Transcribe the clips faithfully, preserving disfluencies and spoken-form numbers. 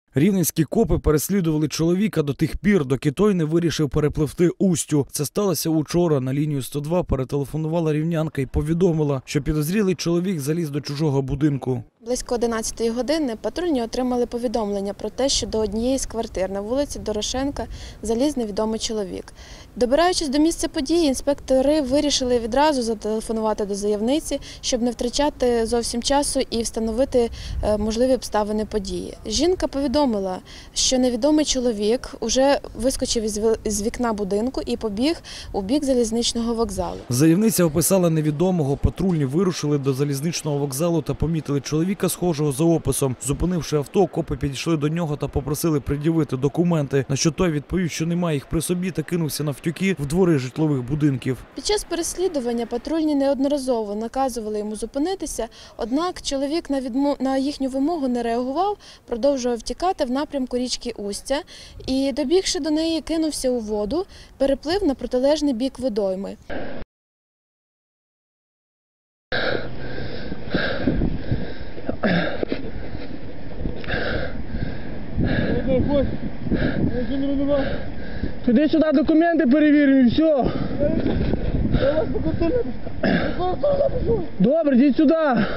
Рівненські копи переслідували чоловіка до тих пір, доки той не вирішив перепливти Устю. Це сталося учора. На лінію сто два перетелефонувала рівнянка і повідомила, що підозрілий чоловік заліз до чужого будинку. Близько одинадцятої години патрульні отримали повідомлення про те, що до однієї з квартир на вулиці Дорошенка заліз невідомий чоловік. Добираючись до місця події, інспектори вирішили відразу зателефонувати до заявниці, щоб не втрачати зовсім часу і встановити можливі обставини події. Жінка повідомила, що невідомий чоловік уже вискочив із вікна будинку і побіг у бік залізничного вокзалу. Заявниця описала невідомого, патрульні вирушили до залізничного вокзалу та помітили чоловіка, схожого за описом. Зупинивши авто, копи підійшли до нього та попросили пред'явити документи, на що той відповів, що немає їх при собі, та кинувся навтюки в двори житлових будинків. Під час переслідування патрульні неодноразово наказували йому зупинитися, однак чоловік на, відмо... на їхню вимогу не реагував, продовжував втікати в напрямку річки Устя і, добігши до неї, кинувся у воду, переплив на протилежний бік водойми. Туди сюди документи перевіримо і все. Добре, йдіть сюди.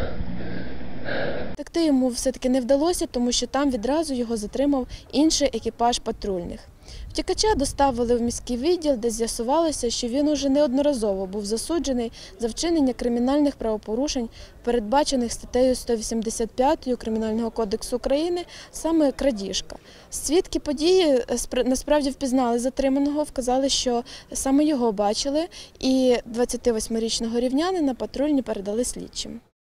Втекти йому все-таки не вдалося, тому що там відразу його затримав інший екіпаж патрульних. Втікача доставили в міський відділ, де з'ясувалося, що він уже неодноразово був засуджений за вчинення кримінальних правопорушень, передбачених статтею сто вісімдесят п'ять Кримінального кодексу України, саме крадіжка. Свідки події насправді впізнали затриманого, вказали, що саме його бачили, і двадцятивосьмирічного рівнянина патрульні передали слідчим.